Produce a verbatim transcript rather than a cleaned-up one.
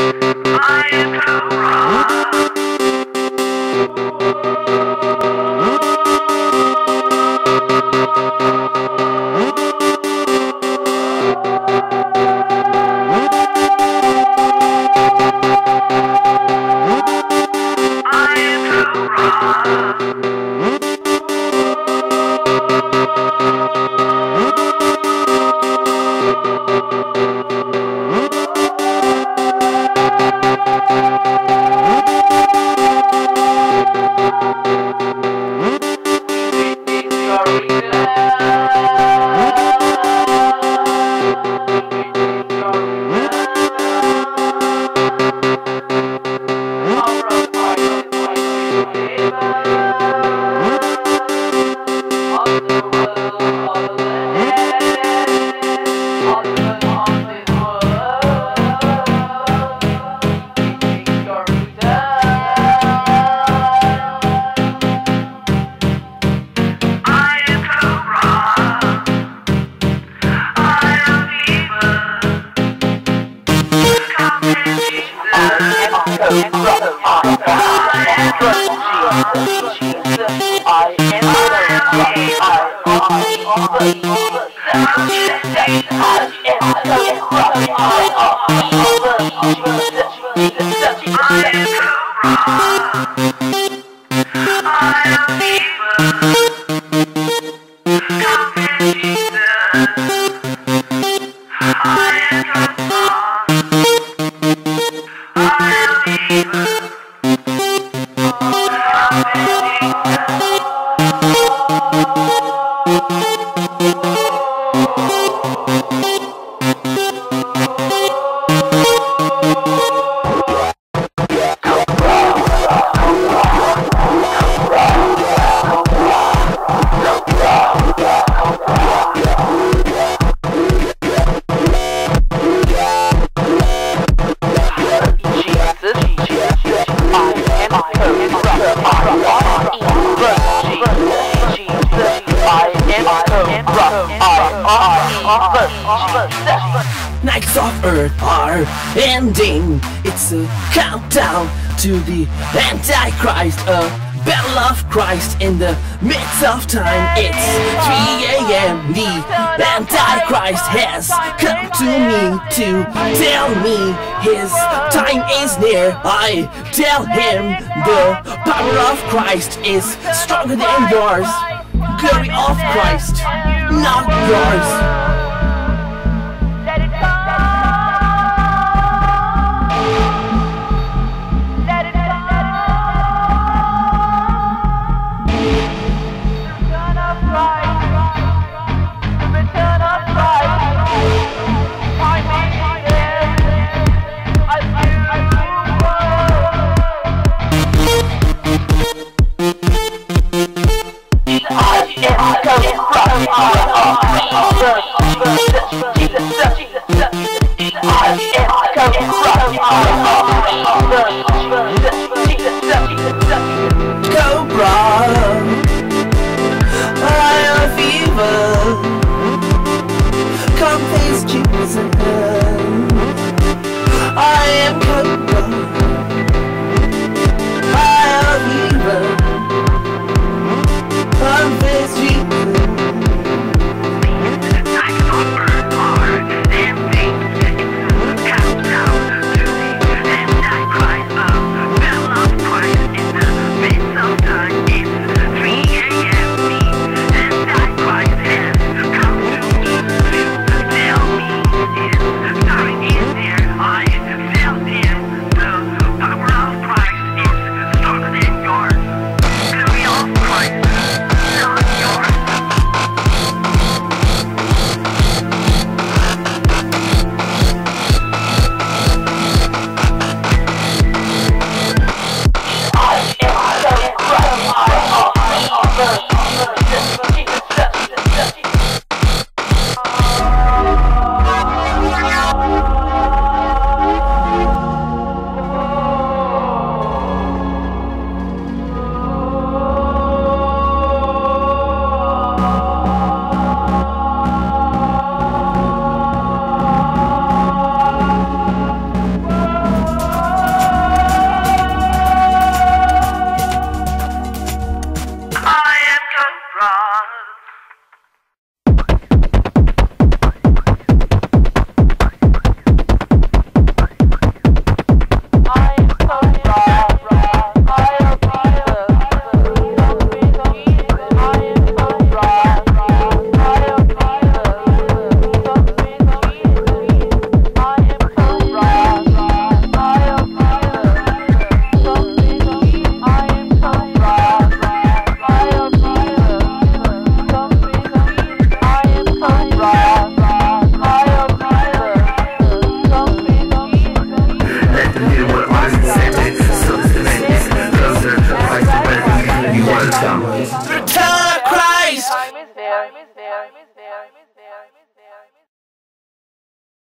Nights of Earth are ending. It's a countdown to the Antichrist, a battle of Christ in the midst of time. It's three A M The Antichrist has come to me to tell me his time is near. I tell him the power of Christ is stronger than yours. Glory of Christ, not yours. Cobra, I am fever. Come face Jesus. I am Cobra.